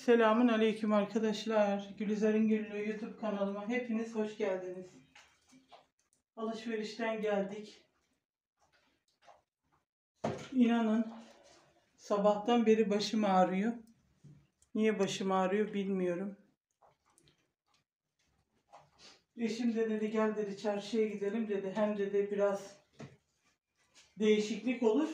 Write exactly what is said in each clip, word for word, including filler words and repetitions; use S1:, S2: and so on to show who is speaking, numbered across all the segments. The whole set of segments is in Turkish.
S1: Selamun aleyküm arkadaşlar. Gülizar'ın Güllüğü YouTube kanalıma hepiniz hoş geldiniz. Alışverişten geldik. İnanın sabahtan beri başım ağrıyor. Niye başım ağrıyor bilmiyorum. Eşim de dedi gel dedi çarşıya gidelim dedi. Hem dedi biraz değişiklik olur.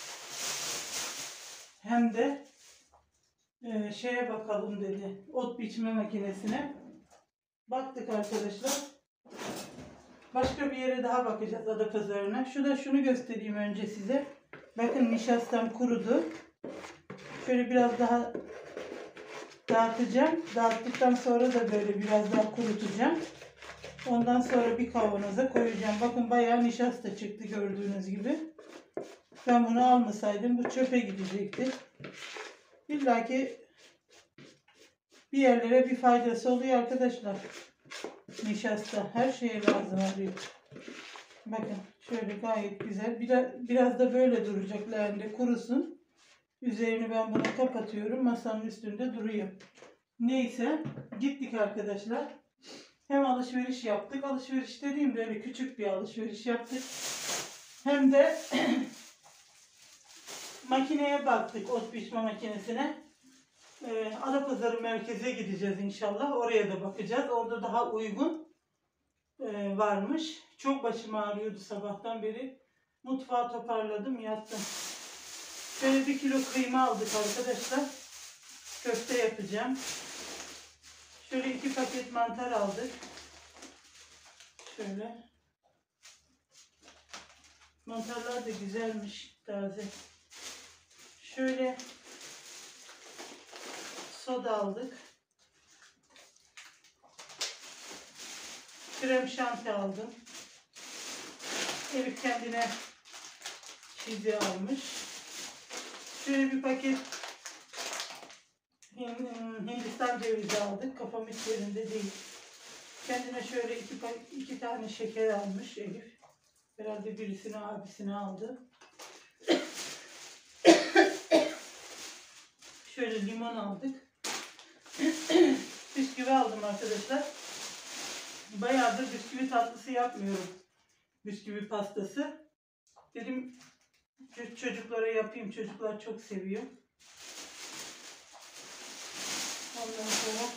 S1: Hem de e, şeye bakalım dedi. Ot biçme makinesine. Baktık arkadaşlar. Başka bir yere daha bakacağız Adapazarı'na. Şurada şunu göstereyim önce size. Bakın nişastam kurudu. Şöyle biraz daha dağıtacağım. Dağıttıktan sonra da böyle biraz daha kurutacağım. Ondan sonra bir kavanoza koyacağım. Bakın bayağı nişasta çıktı gördüğünüz gibi. Ben bunu almasaydım bu çöpe gidecekti. İlla ki bir yerlere bir faydası oluyor arkadaşlar. Nişasta her şeye lazım oluyor. Bakın şöyle gayet güzel. Biraz, biraz da böyle duracak leğende kurusun. Üzerini ben bunu kapatıyorum. Masanın üstünde duruyor. Neyse gittik arkadaşlar. Hem alışveriş yaptık. Alışveriş dediğim böyle küçük bir alışveriş yaptık. Hem de makineye baktık. Ot biçme makinesine. Ee, Adapazarı merkeze gideceğiz inşallah. Oraya da bakacağız. Orada daha uygun e, varmış. Çok başım ağrıyordu sabahtan beri. Mutfağı toparladım, yattım. Şöyle bir kilo kıyma aldık arkadaşlar. Köfte yapacağım. Şöyle iki paket mantar aldık. Şöyle. Mantarlar da güzelmiş, taze. Şöyle soda aldık. Krem şanti aldım. Elif kendine çizi almış. Şöyle bir paket Hindistan cevizi aldık. Kafam hiç yerinde değil. Kendine şöyle iki, iki tane şeker almış Elif. Herhalde birisini abisine aldı. Şöyle limon aldık. Bisküvi aldım arkadaşlar. Bayağıdır bisküvi tatlısı yapmıyorum. Bisküvi pastası. Dedim çocuklara yapayım. Çocuklar çok seviyor. Ondan sonra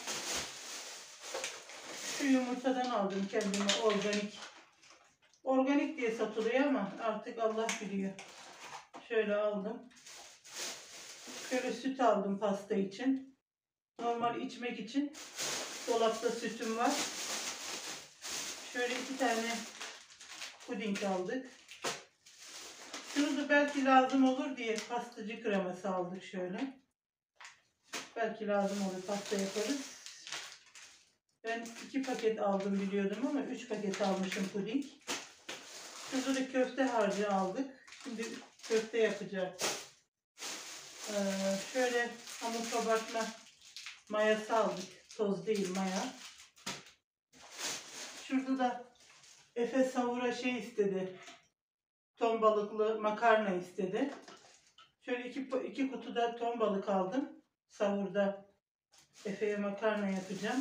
S1: şu yumurtadan aldım kendime organik. Organik diye satılıyor ama artık Allah biliyor. Şöyle aldım. Şöyle süt aldım pasta için. Normal içmek için dolapta sütüm var. Şöyle iki tane puding aldık. Şunu da belki lazım olur diye pastacı kreması aldık şöyle. Belki lazım olur, pasta yaparız. Ben iki paket aldım biliyordum ama üç paket almışım puding. Şurada da köfte harcı aldık. Şimdi köfte yapacağım. Ee, şöyle hamur kabartma mayası aldık. Toz değil, maya. Şurada da Efe Savur'a şey istedi. Ton balıklı makarna istedi. Şöyle iki, iki kutuda ton balık aldım. Savurda Efe'ye makarna yapacağım.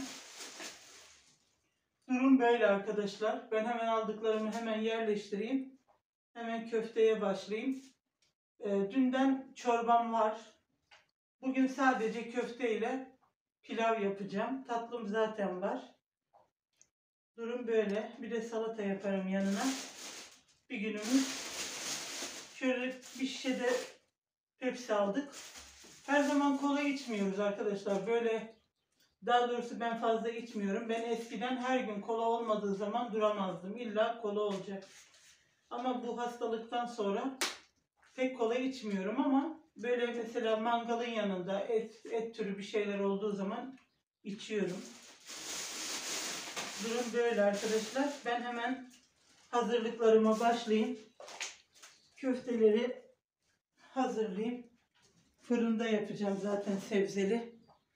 S1: Durum böyle arkadaşlar. Ben hemen aldıklarımı hemen yerleştireyim. Hemen köfteye başlayayım. E, dünden çorbam var. Bugün sadece köfte ile pilav yapacağım. Tatlım zaten var. Durum böyle. Bir de salata yaparım yanına. Bir günümüz. Şöyle bir şişe de Pepsi aldık. Her zaman kola içmiyoruz arkadaşlar. Böyle, daha doğrusu ben fazla içmiyorum. Ben eskiden her gün kola olmadığı zaman duramazdım. İlla kola olacak. Ama bu hastalıktan sonra pek kola içmiyorum ama böyle mesela mangalın yanında et, et türü bir şeyler olduğu zaman içiyorum. Durum böyle arkadaşlar. Ben hemen hazırlıklarıma başlayayım. Köfteleri hazırlayayım. Fırında yapacağım zaten sebzeli.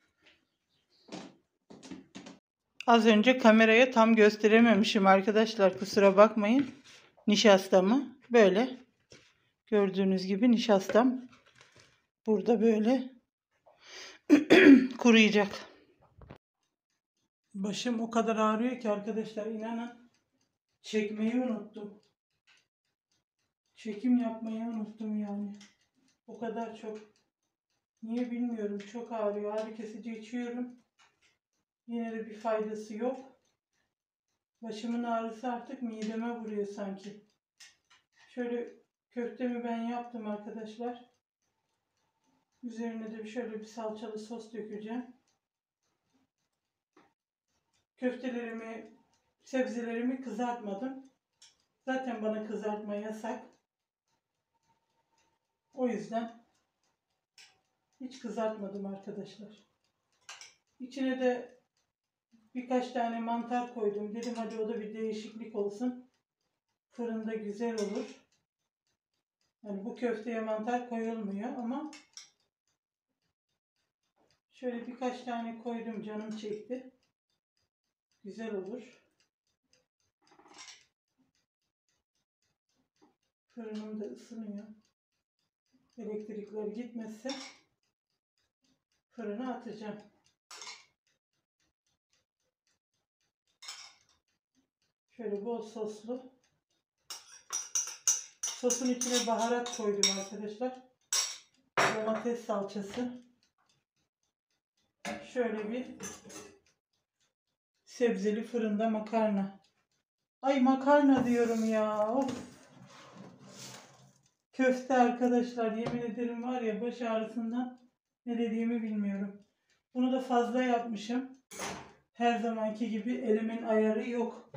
S1: Az önce kameraya tam gösterememişim arkadaşlar. Kusura bakmayın. Nişastamı böyle. Gördüğünüz gibi nişastam burada böyle kuruyacak. Başım o kadar ağrıyor ki arkadaşlar, inanın çekmeyi unuttum. Çekim yapmayı unuttum yani. O kadar çok. Niye bilmiyorum. Çok ağrıyor. Ağrı kesici içiyorum. Yine de bir faydası yok. Başımın ağrısı artık mideme vuruyor sanki. Şöyle köftemi ben yaptım arkadaşlar. Üzerine de şöyle bir salçalı sos dökeceğim. Köftelerimi, sebzelerimi kızartmadım. Zaten bana kızartma yasak. O yüzden hiç kızartmadım arkadaşlar. İçine de birkaç tane mantar koydum. Dedim hadi o da bir değişiklik olsun. Fırında güzel olur. Yani bu köfteye mantar koyulmuyor ama şöyle birkaç tane koydum, canım çekti. Güzel olur. Fırınım da ısınıyor. Elektrikler gitmezse fırına atacağım. Şöyle bol soslu. Sosun içine baharat koydum arkadaşlar. Domates salçası. Şöyle bir sebzeli fırında makarna. Ay makarna diyorum ya. Of. Köfte arkadaşlar, yemin ederim var ya, baş ağrısından ne dediğimi bilmiyorum. Bunu da fazla yapmışım. Her zamanki gibi elimin ayarı yok.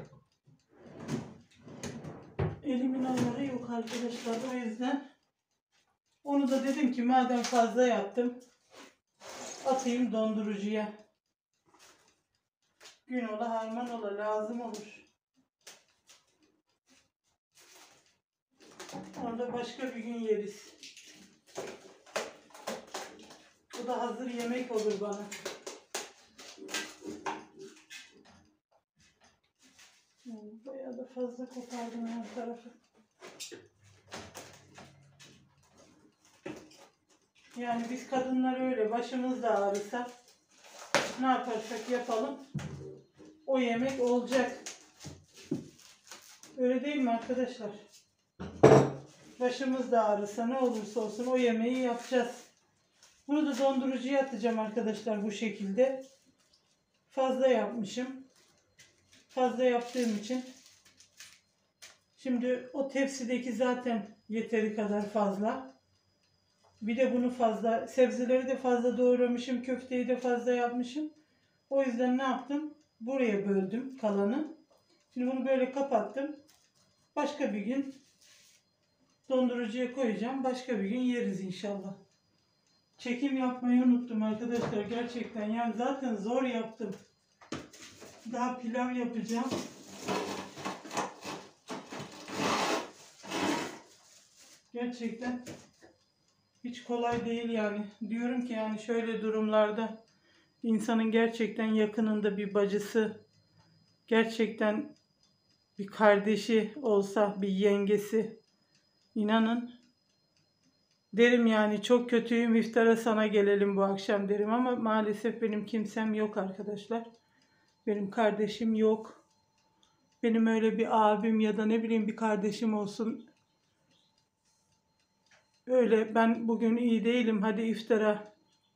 S1: Elimin ayarı yok arkadaşlar. O yüzden onu da dedim ki madem fazla yaptım, atayım dondurucuya. Gün ola harman ola, lazım olur. Onu da başka bir gün yeriz. Bu da hazır yemek olur bana. Bayağı da fazla kopardım her tarafı. Yani biz kadınlar öyle, başımız da ağrısa ne yaparsak yapalım o yemek olacak. Öyle değil mi arkadaşlar? Başımız da ağrısa ne olursa olsun o yemeği yapacağız. Bunu da dondurucuya atacağım arkadaşlar bu şekilde. Fazla yapmışım. Fazla yaptığım için. Şimdi o tepsideki zaten yeteri kadar fazla. Bir de bunu fazla, sebzeleri de fazla doğramışım, köfteyi de fazla yapmışım. O yüzden ne yaptım? Buraya böldüm kalanı. Şimdi bunu böyle kapattım. Başka bir gün dondurucuya koyacağım. Başka bir gün yeriz inşallah. Çekim yapmayı unuttum arkadaşlar gerçekten. Yani zaten zor yaptım. Daha pilav yapacağım. Gerçekten hiç kolay değil yani. Diyorum ki yani şöyle durumlarda insanın gerçekten yakınında bir bacısı, gerçekten bir kardeşi olsa, bir yengesi, inanın derim yani çok kötüyüm, iftara sana gelelim bu akşam derim ama maalesef benim kimsem yok arkadaşlar. Benim kardeşim yok. Benim öyle bir abim ya da ne bileyim bir kardeşim olsun. Öyle ben bugün iyi değilim, hadi iftara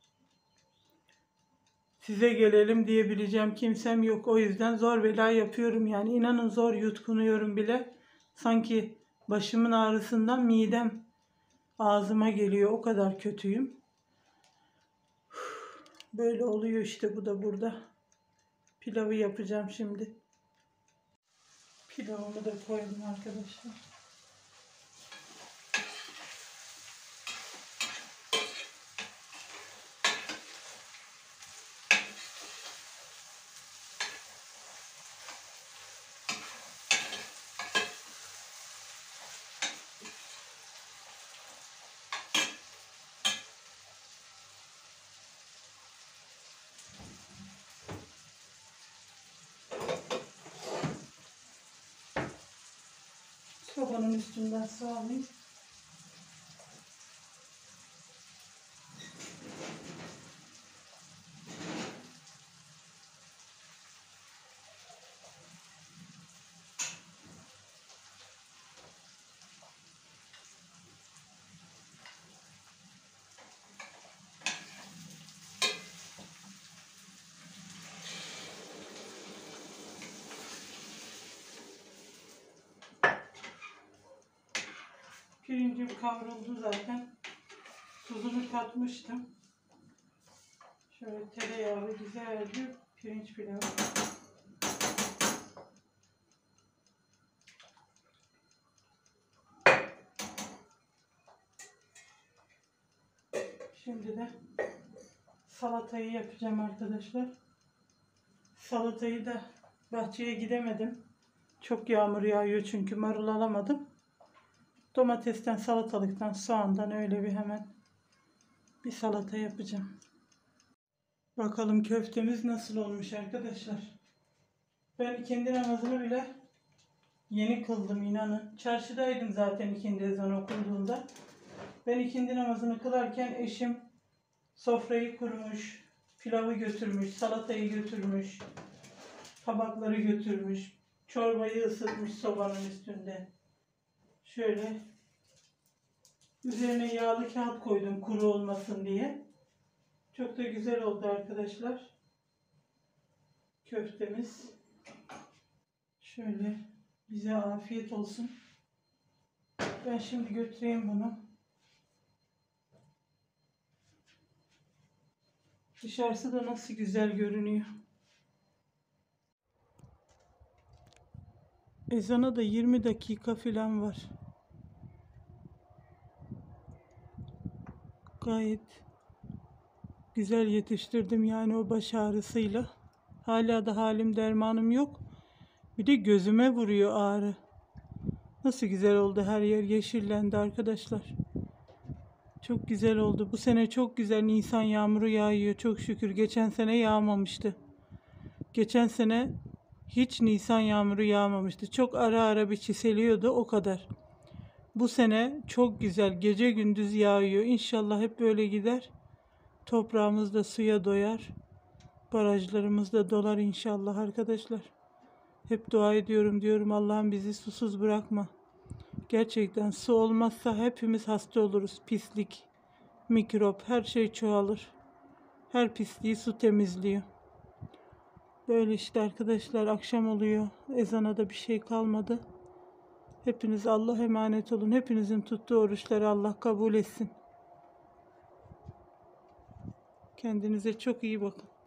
S1: size gelelim diyebileceğim kimsem yok. O yüzden zor bela yapıyorum yani. İnanın zor yutkunuyorum bile. Sanki başımın ağrısından midem ağzıma geliyor. O kadar kötüyüm. Böyle oluyor işte, bu da burada. Pilavı yapacağım şimdi. Pilavımı da koydum arkadaşlar. Sobanın üstünden sağlayayım. Pirincim kavruldu zaten. Tuzunu katmıştım. Şöyle tereyağlı güzel bir pirinç pilavı. Şimdi de salatayı yapacağım arkadaşlar. Salatayı da bahçeye gidemedim. Çok yağmur yağıyor çünkü marul alamadım. Domatesten, salatalıktan, soğandan öyle bir hemen bir salata yapacağım. Bakalım köftemiz nasıl olmuş arkadaşlar. Ben ikindi namazını bile yeni kıldım, inanın. Çarşıdaydım zaten ikindi ezanı okunduğunda. Ben ikindi namazını kılarken eşim sofrayı kurmuş, pilavı götürmüş, salatayı götürmüş, tabakları götürmüş, çorbayı ısıtmış sobanın üstünde. Şöyle üzerine yağlı kağıt koydum kuru olmasın diye. Çok da güzel oldu arkadaşlar. Köftemiz. Şöyle bize afiyet olsun. Ben şimdi götüreyim bunu. Dışarısı da nasıl güzel görünüyor. Ezana da yirmi dakika falan var. Gayet güzel yetiştirdim yani o baş ağrısıyla. Hala da halim dermanım yok. Bir de gözüme vuruyor ağrı. Nasıl güzel oldu, her yer yeşillendi arkadaşlar. Çok güzel oldu. Bu sene çok güzel Nisan yağmuru yağıyor çok şükür. Geçen sene yağmamıştı. Geçen sene hiç Nisan yağmuru yağmamıştı. Çok ara ara bir çiseliyordu, o kadar. Bu sene çok güzel gece gündüz yağıyor. İnşallah hep böyle gider. Toprağımız da suya doyar. Barajlarımız da dolar inşallah arkadaşlar. Hep dua ediyorum diyorum, Allah'ım bizi susuz bırakma. Gerçekten su olmazsa hepimiz hasta oluruz. Pislik, mikrop, her şey çoğalır. Her pisliği su temizliyor. Böyle işte arkadaşlar, akşam oluyor. Ezana da bir şey kalmadı. Hepiniz Allah'a emanet olun. Hepinizin tuttuğu oruçları Allah kabul etsin. Kendinize çok iyi bakın.